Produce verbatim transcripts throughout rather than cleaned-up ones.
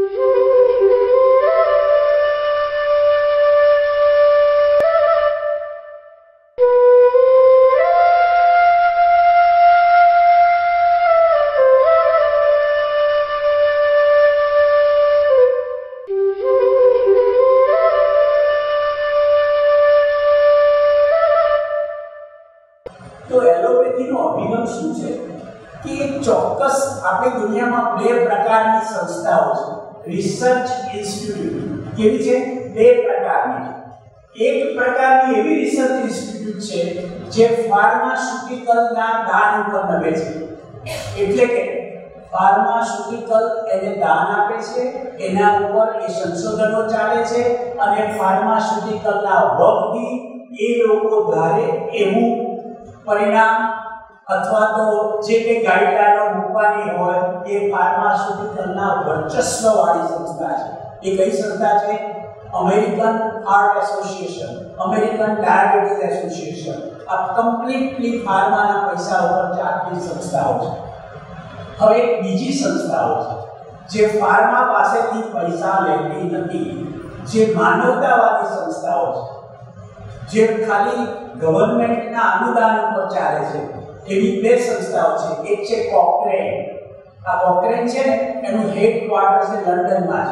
तो allopathy no अभिगम શું છે કે એક ચોક્કસ આપણી દુનિયામાં બે પ્રકારની સંસ્થાઓ છે રિસર્ચ ઇન્સ્ટિટ્યૂટ કેવી છે બે પ્રકારની એક પ્રકારની એવી રિસર્ચ ઇન્સ્ટિટ્યૂટ છે જે ફાર્માસ્યુટિકલના દાન ઉપર નભે છે એટલે કે ફાર્માસ્યુટિકલ એને દાન આપે છે એના ઉપર એ સંશોધનો ચાલે છે અને ફાર્માસ્યુટિકલના વર્કથી એ લોકો ધારે એવું परिणाम अथवा तो जे के गाइडलाइनो मूकवानी होय ए फार्मास्युटिकलना वर्चस्ववाળી संस्था છે એ કઈ संस्था છે American heart association American diabetes association आ कम्प्लीटली फार्माना पैसा ઉપર ચાલતી સંસ્થાઓ છે હવે એક બીજી સંસ્થાઓ છે જે ફાર્મા પાસેથી પૈસા લેતી નથી જે માનવતાવાદી સંસ્થાઓ છે જે ખાલી ગવર્નમેન્ટના અનુદાન ઉપર ચાલે છે એવી બે સંસ્થાઓ છે એક છે કોક્રેન આ કોક્રેન છે ને એનું હેડક્વાર્ટર છે લંડનમાં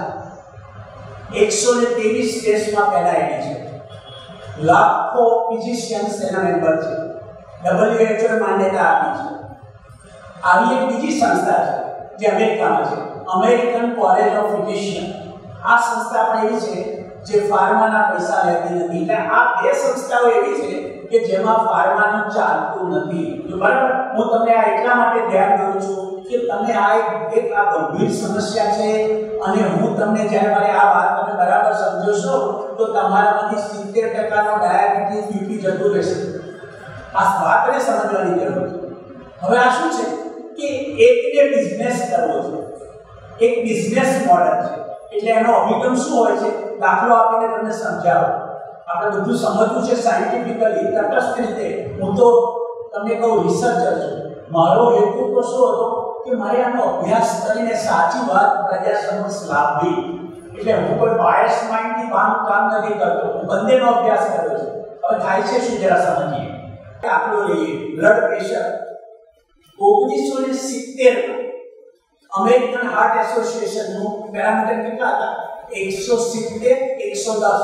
છે એકસો ત્રેવીસ દેશમાં ફેલાયેલી છે લાખો ફિઝિશિયન્સ એના મેમ્બર છે ડબલ્યુએચઓ માન્યતા આપી છે આવી એક બીજી સંસ્થા છે જે અમેરિકામાં છે અમેરિકન કોલેજ ઓફ ફિઝિશિયન આ સંસ્થા પણ એવી છે જે ફાર્માના પૈસા લેતી નથી એટલે આ બે સંસ્થાઓ એવી છે કે જેમાં ફાર્માનું ચાલતું નથી બરાબર હું તમને આ એટલા માટે ધ્યાન દઉં છું કે તમે આ એક આ ગંભીર સમસ્યા છે અને હું તમને જ્યારે મારે આ વાત તમે બરાબર સમજો તો તમારામાંથી સિત્તેર ટકા નો ડાયાબિટીસ બીપી જતું રહેશે આ વાતને સમજવાની જરૂર છે હવે આ શું છે કે એકને બિઝનેસ કરવો છે એક બિઝનેસ મોડલ છે એટલે એનો અભિગમ શું હોય છે દાખલો આપીને તમને સમજાવો આપણે બધું સમજવું છે સાયન્ટિફિકલી તટસ્થ રીતે હું તો તમને કહું રિસર્ચર છું મારો હેતુ તો શું હતો કે મારે આનો અભ્યાસ કરીને સાચી વાત પ્રજા સમક્ષ લાવવી એટલે હું કોઈ બાયસ માઇન્ડથી કામ કામ નથી કરતો હું બંનેનો અભ્યાસ કર્યો છે હવે થાય છે શું જરા સમજીએ દાખલો લઈએ બ્લડ પ્રેશર ઓગણીસો સિત્તેર અમેરિકન હાર્ટ એસોસિએશનનું પેરામીટર કેટલા હતા એકસો સિત્તેર એકસો દસ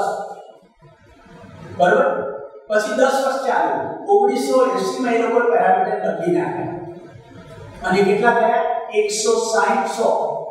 બરાબર પછી દસ વર્ષ ચાલ્યું ઓગણીસો એંસી માં એ લોકો પેરામીટર નક્કી નાખ્યા અને કેટલા થયા એકસો સાઠ સો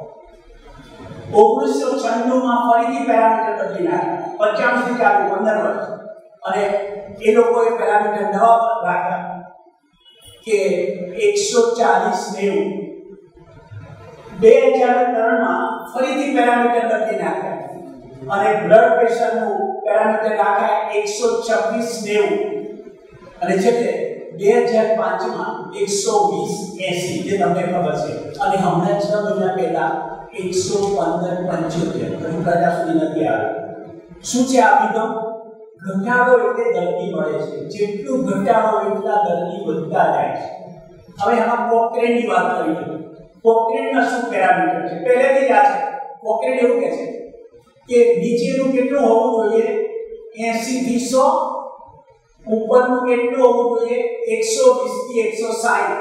ઓગણીસો છન્નું માં ફરીથી પેરામીટર બદલી નાખ્યા પંચાણું થી ચાલુ પંદર વર્ષ અને એ લોકોએ પેરામીટર નવા રાખ્યા કે એકસો ચાલીસ નેવું બે હજાર ત્રણ માં ફરીથી પેરામીટર બદલી નાખ્યા અને બ્લડ પ્રેશરનું પેરામીટર રાખ્યા એકસો છવ્વીસ નેવું અને છેલ્લે બે હજાર પાંચ માં એકસો વીસ એંસી જે તમને ખબર છે અને હમણાં છ મહિના પહેલા એકસો પંદર પંચોતેર હજુ પ્રજા સુધી નથી આવ્યો શું છે આ અભિગમ ઘટાડો એટલે દર્દી મળે છે જેટલું ઘટાડો એટલા દર્દી વધતા જાય છે હવે આમાં પોક્રેનની વાત કરી છે પોક્રેનના શું પેરામીટર છે પહેલેથી જ આ છે પોક્રેન એવું કહે છે કે નીચેનું કેટલું હોવું જોઈએ એંસી થી સો ઉપરનું કેટલું હોવું જોઈએ એકસો વીસ થી એકસો સાઠ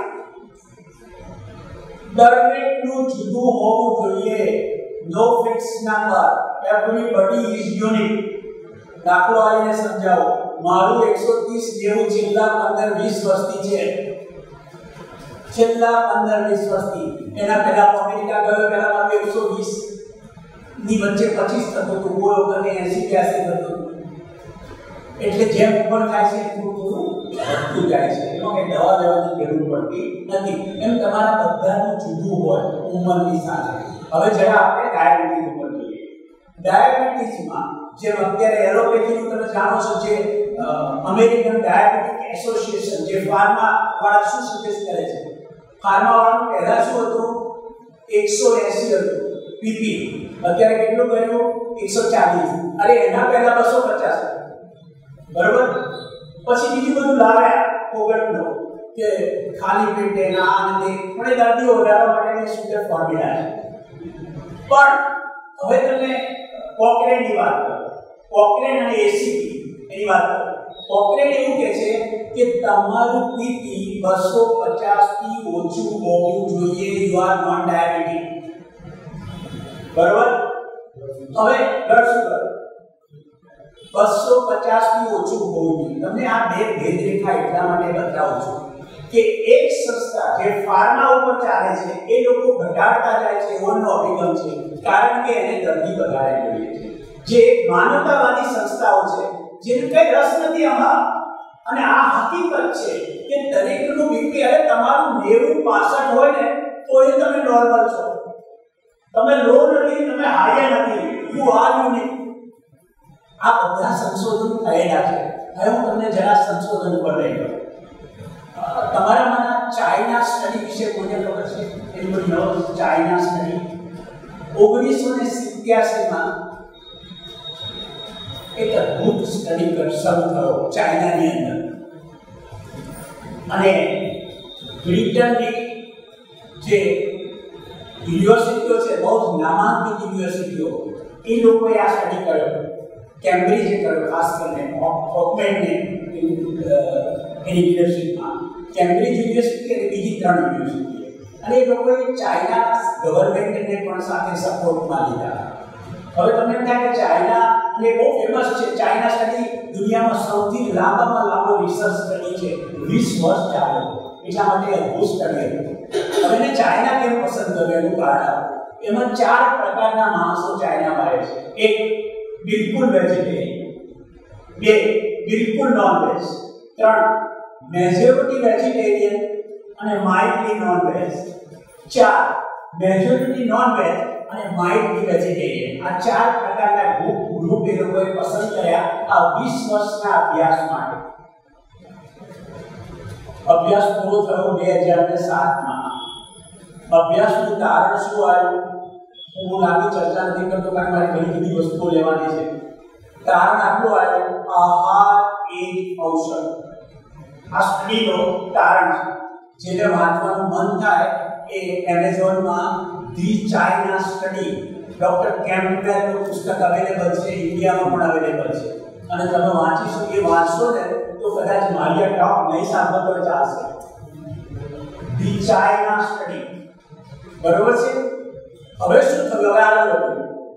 દરેકનું જુદું હોવું જોઈએ no fix number everybody is unique દાખલો આવીને સમજાવો મારું એકસો ત્રીસ જેવું છેલ્લા પંદર વીસ વર્ષથી છે છેલ્લા પંદર વીસ વર્ષથી એના પહેલા અમેરિકા ગયો પહેલા મારું એકસો વીસ ની વચ્ચે પચીસ થતો હતો કોઈ વખતે એંસી બ્યાસી થતો હતો એટલે જેમ ઉપર થાય છે થોડું થોડું વધતું જાય છે એમાં કંઈ દવા લેવાની જરૂર પડતી નથી એમ તમારા બધાનું જુદું હોય ઉંમરની સાથે હવે જરા આપણે ડાયાબિટીસ ઉપર જોઈએ ડાયાબિટીસમાં જેમ અત્યારે એલોપેથીનું તમે જાણો છો જે અમેરિકન ડાયાબિટીક એસોસિએશન જે ફાર્મા વાળા શું સજેસ્ટ કરે છે ફાર્મા વાળાનું પહેલા શું હતું એકસો એંસી હતું પીપી અત્યારે કેટલું કર્યું એકસો ચાલીસ અરે એના પહેલા બસો પચાસ બરાબર પછી બીજું બધું લાવ્યા કોગળનો કે ખાલી પેટે ના અને તે પણ દર્દીઓ વધારવા માટેની સુંદર ફોર્મ્યુલા છે પણ હવે તમે પોકરેનની વાત કરો, પોકરેન અને એસીપી એની વાત કરો. પોકરેન એવું કહે છે કે તમારું બીપી બસો પચાસ થી ઓછું હોવું જોઈએ. You are not diabetic. બરોબર. હવે દર શું કરો? બસો પચાસ થી ઓછું હોવું જોઈએ. તમને આ બે ભેદ રેખા એટલા માટે બતાવું છું કે એક સંસ્થા જે ફાર્મા ઉપર ચાલે છે એ લોકો ઘટાડતા જાય છે એવો અભિગમ છે, કારણ કે એને દર્દી બગાડે જોઈએ છે. જે માનવતાવાદી સંસ્થાઓ છે જેને કઈ રસ નથી આમાં, અને આ હકીકત છે કે દરેકનું બીપી અરે તમારું નેવું પાસઠ હોય ને તો એ તમે નોર્મલ છો. તમે લો નથી, તમે હાઈ નથી, યુ આર યુનિક. આ બધા સંશોધન થયેલા છે. હવે હું તમને જરા સંશોધન ઉપર લઈ જાઉં. તમારામાંના ચાઇના સ્ટડી વિશે કોઈને ખબર છે? એનું નામ ચાઇના સ્ટડી ઓગણીસો ને સિત્યાસી માં એક અદ્ભુત સ્ટડી કર શરૂ થયો ચાઇનાની અંદર, અને બ્રિટનની જે યુનિવર્સિટીઓ છે, બહુ જ નામાંકિત યુનિવર્સિટીઓ, એ લોકોએ આ સ્ટડી કર્યો. કેમ્બ્રિજે કર્યો, ખાસ કરીને ઓકલેન્ડને એની લીડરશીપમાં, કેમ્બ્રિજ યુનિવર્સિટી અને બીજી ત્રણ યુનિવર્સિટી, અને એ લોકોએ ચાઇનાના ગવર્મેન્ટને પણ સાથે સપોર્ટમાં લીધા. હવે તમને એમ થાય કે ચાઇના અને બહુ ફેમસ છે. ચાઇના સ્ટડી દુનિયામાં સૌથી લાંબામાં લાંબો રિસર્ચ સ્ટડી છે, વીસ વર્ષ ચાલે, એટલા માટે અદ્ભુત સ્ટડી હતી. હવે એને ચાઇના કેમ પસંદ કર્યું એનું કારણ આપો. એમાં ચાર પ્રકારના માણસો ચાઇનામાં રહે છે. એક બિલકુલ વેજીટેરિયન, બે બિલકુલ નોન વેજ, ત્રણ મેજોરિટી વેજીટેરિયન અને માઇલ્ડલી નોન વેજ, ચાર મેજોરિટી નોન વેજ અને માઇલ્ડલી વેજીટેરિયન. આ ચાર પ્રકારના ગ્રુપ ગ્રુપ એ લોકોએ પસંદ કર્યા આ વીસ વર્ષના અભ્યાસ માટે. અભ્યાસ પૂરો થયો બે હજાર સાત માં. અભ્યાસનું તારણ શું આવ્યું? હું લાંબી ચર્ચા નથી કરતો, કારણ મારે ઘણી બધી વસ્તુઓ લેવાની છે. તારણ આટલું આવ્યું: આહાર એ ઔષધ. આ સ્ટડીનો તારણ છે. જેને વાંચવાનું મન થાય એ એમેઝોનમાં ધી ચાઇના સ્ટડી ડોક્ટર કેમ્પબેલનું પુસ્તક અવેલેબલ છે, ઇન્ડિયામાં પણ અવેલેબલ છે, અને તમે વાંચીશું એ વાંચશો ને તો કદાચ મારી ટોક નહીં સાંભળો તો ચાલશે. The China study. બરોબર છે. હવે શું થયું? હવે આગળ વધ્યું.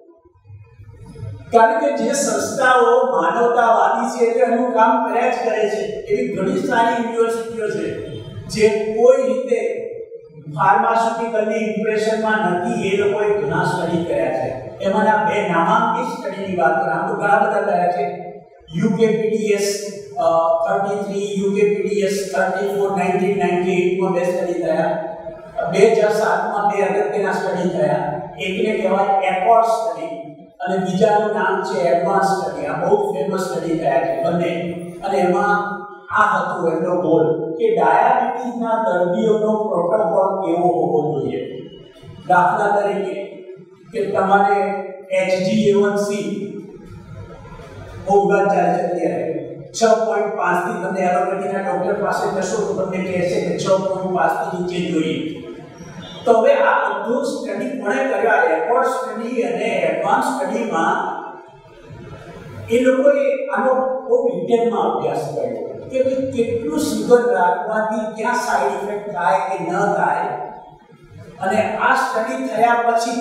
કારણ કે જે સંસ્થાઓ માનવતાવાદી છે તે એનું કામ કર્યા જ કરે છે. એવી ઘણી સારી યુનિવર્સિટીઓ છે જે કોઈ રીતે ફાર્માસ્યુટિકલની ઇન્ફ્લુએન્સમાં નથી. એ લોકોએ ઘણા સ્ટડી કર્યા છે. એમાંના બે નામાંકિત સ્ટડીની વાત કરું, આમ તો ઘણા બધા કર્યા છે. યુકેપીડીએસ તૈંત્રીસ, યુકેપીડીએસ ચૌત્રીસ નાઇન્ટીન નાઇન્ટી એઇટ માં બે સ્ટડી થયા. બે હજાર સાત માં બે અગત્યના સ્ટડી થયા. એકને કહેવાય એકોર્ડ સ્ટડી અને બીજાનું નામ છે એડવાન્સ સ્ટડી. આ બહુ ફેમસ સ્ટડી થયા છે બંને. અને એમાં આ હતું એમનો ગોલ કે ડાયાબિટીસના દર્દીઓનો પ્રોટોકોલ કેવો હોવો જોઈએ. દાખલા તરીકે કે તમારે એચજી એ વન સી બહુ વાત ચાલે છે અત્યારે છ પોઈન્ટ પાંચ થી તમને એલોપેથીના ડોક્ટર પાસે જશો તો તમને કહેશે કે છ પોઈન્ટ પાંચ થી નીચે જોઈએ. તો હવે આ બધું સ્ટડી કોણે કર્યા? રેકોર્ડ સ્ટડી અને એડવાન્સ સ્ટડીમાં એ લોકોએ આનો બહુ ડિટેલમાં અભ્યાસ કર્યો કે કેટલું સુગર રાખવાથી ક્યાં સાઈડ ઇફેક્ટ થાય કે ન થાય. અને આ સ્ટડી થયા પછી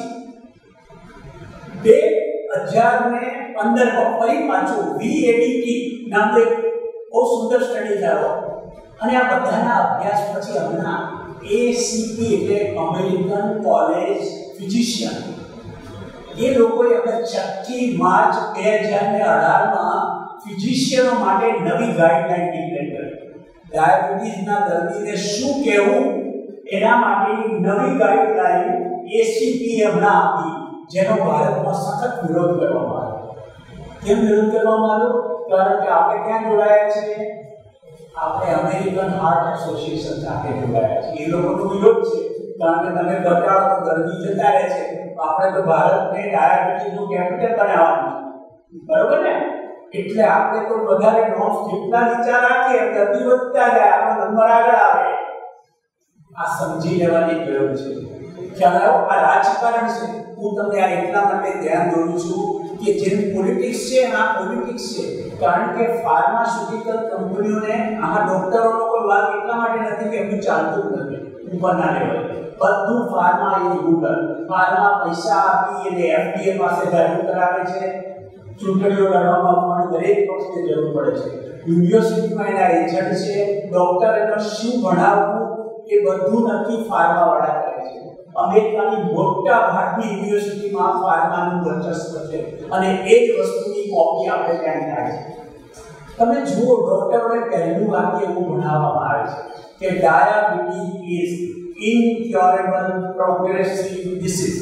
બે હજાર પંદર માં ફરી પાછું વીએડીટી નામનો એક બહુ સુંદર સ્ટડી થયો. અને આ બધાના અભ્યાસ પછી હમણાં એસીપી એટલે અમેરિકન કોલેજ ફિઝિશિયન એ લોકોએ હવે છઠ્ઠી માર્ચ બે હજાર અઢાર માં ફિઝિશિયનો માટે નવી ગાઈડલાઈન ડિક્લેર કરી. ડાયાબિટીસના દર્દીને શું કહેવું એના માટેની નવી ગાઈડલાઈન એસીપી હમણાં આપી, જેનો ભારતમાં સખત વિરોધ કરવામાં આવ્યો. કેમ વિરોધ કરવામાં આવ્યો? કારણ કે આપણે ક્યાં જોડાયા છીએ? આપણે અમેરિકન હાર્ટ એસોસિએશન સાથે જોડાયા છીએ. એ લોકોનો વિરોધ છે કારણ કે તમે ઘટાડો તો દર્દી જતા રહે છે. આપણે તો ભારતને ડાયાબિટીસનું કેપિટલ બનાવવાનું છે, બરોબર ને? એટલે આપણે તો વધારે નોર્મ્સ જેટલા નીચા રાખીએ દર્દી વધતા જાય, આપણો નંબર આગળ આવે. આ સમજી લેવાની જરૂર છે. ખ્યાલ આવ્યો? આ રાજકારણ છે. હું તમને આ એટલા માટે ધ્યાન દોરું છું કે જેમ પોલિટિક્સ છે આ પોલિટિક્સ છે, કારણ કે ફાર્માસ્યુટિકલ કંપનીઓને આમાં ડોક્ટરોનો કોઈ વાક એટલા માટે નથી કે એમનું ચાલતું જ નથી ઉપરના લેવલે. બધું ફાર્મા ઇઝ ગુગલ. ફાર્મા પૈસા આપી અને એફડીએ પાસે જાહેર કરાવે છે. ચૂંટણીઓ લડવામાં પણ દરેક વખતે જરૂર પડે છે. યુનિવર્સિટીમાં એના એજન્ટ છે. ડોક્ટર એનો શું ભણાવવું એ બધું નક્કી ફાર્માવાળા કરે છે. અમેરિકાની મોટા ભાગની યુનિવર્સિટીમાં ફાર્માનું વર્ચસ્વ છે અને એ જ વસ્તુની કોપી આપણે ત્યાં થાય છે. તમે જુઓ, ડોક્ટરોને પહેલું વાક્ય એવું ભણાવવામાં આવે છે કે diabetes is incurable progressive disease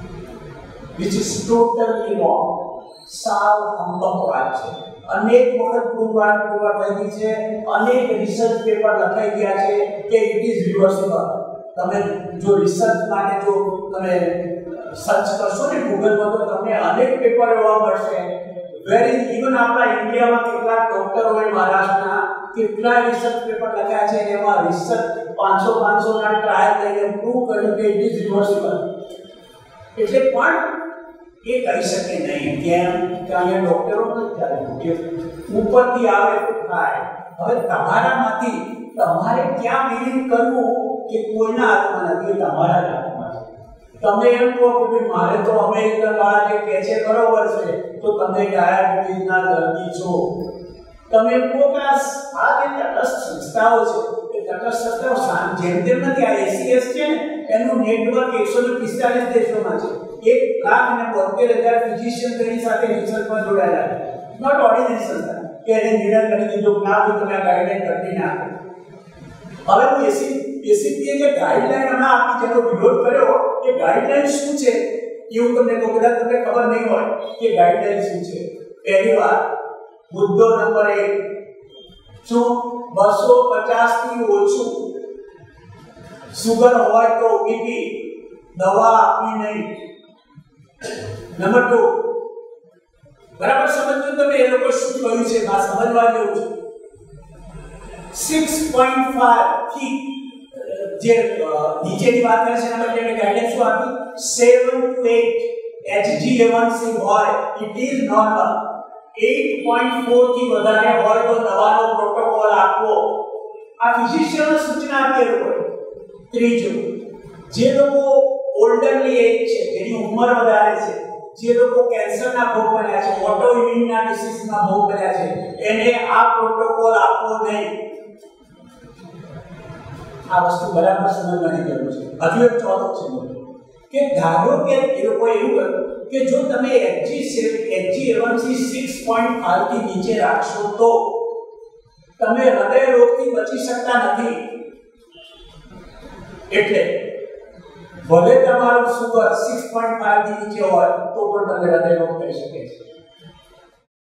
which is totally wrong. સાવ અંબક વાત છે. અનેક વખત પુરવાર પુરવાર થઈ છે, અનેક રિસર્ચ પેપર લખાઈ ગયા છે કે ઇટ ઇઝ રિવર્સિબલ. તમે જો રિસર્ચ માટે જો તમે સર્ચ કરશો ને ગૂગલમાં તો તમને અનેક પેપર એવા મળશે. વેરી ઇવન આપણા ઇન્ડિયામાં કેટલાક ડોક્ટરોએ મહારાષ્ટ્રના કેટલા રિસર્ચ પેપર લખ્યા છે, એમાં રિસર્ચ પાંચસો પાંચસો ના ટ્રાયલ લઈને પ્રૂવ કર્યું કે ઇટ ઇઝ રિવર્સિબલ. એટલે પણ એ કહી શકે નહીં. કેમ કે અહીંયા ડોક્ટરો નથી ચાલે, ઉપરથી આવે તો થાય. હવે તમારામાંથી તમારે ક્યાં બિલીવ કરવું કે કોઈના હાથમાં નથી, તમારા હાથમાં છે. તમે એમ કહો કે ભાઈ મારે તો અમેરિકન વાળા જે કહે છે બરોબર છે, તો તમે ડાયાબિટીસના દર્દી છો. તમે કહો કે આ જે તટસ્થ સંસ્થાઓ છે એ તટસ્થ સંસ્થાઓ જેમ તેમ નથી. આ એસીએસ છે ને એનું નેટવર્ક એકસો ને પિસ્તાલીસ દેશોમાં છે. એક લાખ ને બોતેર હજાર ફિઝિશિયન તેની સાથે રિસર્ચમાં જોડાયેલા છે. નોટ ઓર્ડિનરી સંસ્થા કે એને નિર્ણય કરી દીધો કે ના તમે આ ગાઈડલાઈન કરતી ના. હવે હું એસી એસીપીએ જે ગાઈડલાઈન હમણાં આપી જેનો વિરોધ કર્યો એ ગાઈડલાઈન શું છે એવું તમને કહું, કદાચ તમને ખબર નહીં હોય કે ગાઈડલાઈન શું છે. પહેલી વાત, મુદ્દો નંબર એક, શું બસો પચાસ થી ઓછું સુગર હોય તો બીપી દવા આપવી નહીં. નંબર ટુ, બરાબર સમજો તમે એ લોકો શું કહ્યું છે, આ સમજવા જેવું છે. સિક્સ પોઈન્ટ ફાઈવ થી જે નીચેની વાત કરે છે એના માટે એને ગાઈડલાઈન શું આપી, seven to eight H G A one C હોય it is normal. Eight point four થી વધારે હોય તો દવાનો પ્રોટોકોલ આપવો. આ ફિઝિશિયનને સૂચના આપી એ લોકોએ. ત્રીજું, જે લોકો ઓલ્ડરલી એજ છે, જેની ઉંમર વધારે છે, જે લોકો કેન્સરના ભોગ બન્યા છે, ઓટો ઇમ્યુનના ડિસીઝના ભોગ બન્યા છે, એને આ પ્રોટોકોલ આપવો નહીં. આ વસ્તુ બરાબર સમજવાની જરૂર છે. હજુ એક ચોથું છે કે ધારો કે એ લોકો એવું કહ્યું કે જો તમે H G H G A one C six point five થી નીચે રાખશો તો તમે હૃદય રોગથી બચી શકતા નથી. એટલે ભલે તમારું સુગર સિક્સ પોઈન્ટ ફાઈવ થી નીચે હોય તો પણ તમે હૃદય રોગ થઈ શકે છે.